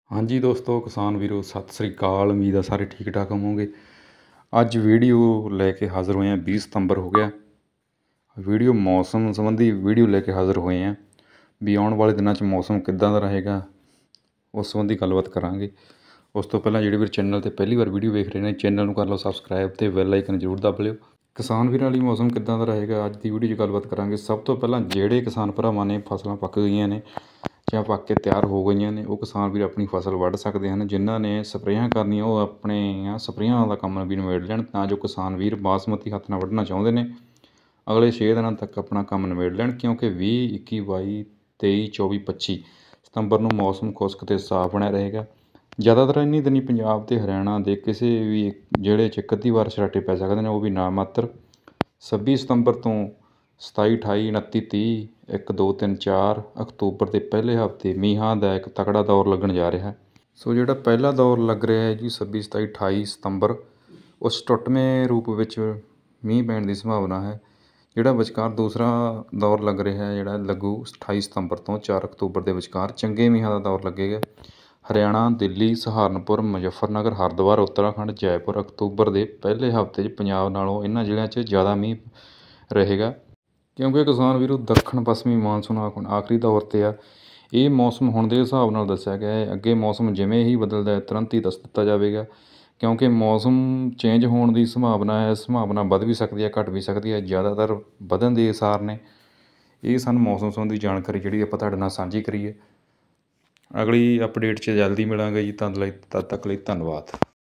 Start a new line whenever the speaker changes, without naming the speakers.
ਹਾਂਜੀ ਦੋਸਤੋ, ਕਿਸਾਨ ਵੀਰੋ ਸਤਿ ਸ੍ਰੀ ਅਕਾਲ। ਉਮੀਦ ਆ ਸਾਰੇ ਠੀਕ ਠਾਕ ਹੋਵੋਗੇ। ਅੱਜ ਵੀਡੀਓ ਲੈ ਕੇ ਹਾਜ਼ਰ ਹੋਏ ਹਾਂ। 20 ਸਤੰਬਰ ਹੋ ਗਿਆ। ਵੀਡੀਓ ਮੌਸਮ ਸੰਬੰਧੀ ਵੀਡੀਓ ਲੈ ਕੇ ਹਾਜ਼ਰ ਹੋਏ ਹਾਂ ਵੀ ਆਉਣ ਵਾਲੇ ਦਿਨਾਂ 'ਚ ਮੌਸਮ ਕਿੱਦਾਂ ਦਾ ਰਹੇਗਾ, ਉਸ ਸੰਬੰਧੀ ਗੱਲਬਾਤ ਕਰਾਂਗੇ। ਉਸ ਤੋਂ ਪਹਿਲਾਂ ਜਿਹੜੇ ਵੀਰ ਚੈਨਲ 'ਤੇ ਪਹਿਲੀ ਵਾਰ ਵੀਡੀਓ ਵੇਖ ਰਹੇ ਨੇ, ਚੈਨਲ ਨੂੰ ਕਰ ਲਓ ਸਬਸਕ੍ਰਾਈਬ ਅਤੇ ਬੈਲ ਆਈਕਨ ਜ਼ਰੂਰ ਦੱਬ ਲਿਓ। ਕਿਸਾਨ ਵੀਰਾਂ ਲਈ ਮੌਸਮ ਕਿੱਦਾਂ ਦਾ ਰਹੇਗਾ, ਅੱਜ ਦੀ ਵੀਡੀਓ 'ਚ ਗੱਲਬਾਤ ਕਰਾਂਗੇ। ਸਭ ਤੋਂ ਪਹਿਲਾਂ ਜਿਹੜੇ ਕਿਸਾਨ ਭਰਾਵਾਂ ਨੇ ਫਸਲਾਂ ਪੱਕ ਗਈਆਂ ਨੇ ਜਾਂ ਪੱਕ ਕੇ ਤਿਆਰ ਹੋ ਗਈਆਂ ਨੇ, ਉਹ ਕਿਸਾਨ ਵੀਰ ਆਪਣੀ ਫਸਲ ਵੱਢ ਸਕਦੇ ਹਨ। ਜਿਨ੍ਹਾਂ ਨੇ ਸਪਰੇਆਂ ਕਰਨੀਆਂ, ਉਹ ਆਪਣੀਆਂ ਸਪਰੇਆਂ ਦਾ ਕੰਮ ਵੀ ਨਿਬੇੜ ਲੈਣ, ਤਾਂ ਜੋ ਕਿਸਾਨ ਵੀਰ ਬਾਸਮਤੀ ਹੱਥ ਨਾਲ ਵੱਢਣਾ ਚਾਹੁੰਦੇ ਨੇ ਅਗਲੇ 6 ਦਿਨਾਂ ਤੱਕ ਆਪਣਾ ਕੰਮ ਨਿਬੇੜ ਲੈਣ। ਕਿਉਂਕਿ 20, 21, 22, 23, 24, 25 ਸਤੰਬਰ ਨੂੰ ਮੌਸਮ ਖੁਸ਼ਕ ਅਤੇ ਸਾਫ਼ ਬਣਿਆ ਰਹੇਗਾ। ਜ਼ਿਆਦਾਤਰ ਇੰਨੀ ਦਿਨੀ ਪੰਜਾਬ ਅਤੇ ਹਰਿਆਣਾ ਦੇ ਕਿਸੇ ਵੀ ਜ਼ਿਲ੍ਹੇ 'ਚ ਇੱਕ ਅੱਧੀ ਵਾਰ ਛਰਾਟੇ ਪੈ ਸਕਦੇ ਨੇ, ਉਹ ਵੀ ਨਾ ਮਾਤਰ। 26 ਸਤੰਬਰ ਤੋਂ 27, 28, 29, 30, 1, 2, 3, 4 ਅਕਤੂਬਰ ਦੇ ਪਹਿਲੇ ਹਫ਼ਤੇ ਮੀਂਹਾਂ ਦਾ ਇੱਕ ਤਕੜਾ ਦੌਰ ਲੱਗਣ ਜਾ ਰਿਹਾ। ਸੋ ਜਿਹੜਾ ਪਹਿਲਾ ਦੌਰ ਲੱਗ ਰਿਹਾ ਹੈ ਜੀ 26, 27, 28 ਸਤੰਬਰ, ਉਸ ਟੁੱਟਵੇਂ ਰੂਪ ਵਿੱਚ ਮੀਂਹ ਪੈਣ ਦੀ ਸੰਭਾਵਨਾ ਹੈ। ਜਿਹੜਾ ਵਿਚਕਾਰ ਦੂਸਰਾ ਦੌਰ ਲੱਗ ਰਿਹਾ, ਜਿਹੜਾ ਲੱਗੂ 28 ਸਤੰਬਰ ਤੋਂ 4 ਅਕਤੂਬਰ ਦੇ ਵਿਚਕਾਰ, ਚੰਗੇ ਮੀਂਹਾਂ ਦਾ ਦੌਰ ਲੱਗੇਗਾ। ਹਰਿਆਣਾ, ਦਿੱਲੀ, ਸਹਾਰਨਪੁਰ, ਮੁਜ਼ੱਫਰਨਗਰ, ਹਰਿਦੁਆਰ, ਉੱਤਰਾਖੰਡ, ਜੈਪੁਰ ਅਕਤੂਬਰ ਦੇ ਪਹਿਲੇ ਹਫ਼ਤੇ 'ਚ ਪੰਜਾਬ ਨਾਲੋਂ ਇਹਨਾਂ ਜ਼ਿਲ੍ਹਿਆਂ 'ਚ ਜ਼ਿਆਦਾ ਮੀਂਹ ਰਹੇਗਾ। ਕਿਉਂਕਿ ਕਿਸਾਨ ਵੀਰੋ ਦੱਖਣ ਪੱਛਮੀ ਮਾਨਸੂਨ ਆਖਰੀ ਦੌਰ 'ਤੇ ਆ। ਇਹ ਮੌਸਮ ਹੁਣ ਦੇ ਹਿਸਾਬ ਨਾਲ ਦੱਸਿਆ ਗਿਆ ਹੈ। ਅੱਗੇ ਮੌਸਮ ਜਿਵੇਂ ਹੀ ਬਦਲਦਾ ਹੈ ਤੁਰੰਤ ਹੀ ਦੱਸ ਦਿੱਤਾ ਜਾਵੇਗਾ। ਕਿਉਂਕਿ ਮੌਸਮ ਚੇਂਜ ਹੋਣ ਦੀ ਸੰਭਾਵਨਾ ਹੈ, ਸੰਭਾਵਨਾ ਵੱਧ ਵੀ ਸਕਦੀ ਹੈ, ਘੱਟ ਵੀ ਸਕਦੀ ਹੈ। ਜ਼ਿਆਦਾਤਰ ਵਧਣ ਦੇ ਅਸਾਰ ਨੇ। ਇਹ ਸਾਨੂੰ ਮੌਸਮ ਸੰਬੰਧੀ ਜਾਣਕਾਰੀ ਜਿਹੜੀ ਆਪਾਂ ਤੁਹਾਡੇ ਨਾਲ ਸਾਂਝੀ ਕਰੀਏ। ਅਗਲੀ ਅਪਡੇਟ 'ਚ ਜਲਦੀ ਮਿਲਾਂਗੇ ਜੀ। ਤਦ ਤੱਕ ਲਈ ਧੰਨਵਾਦ।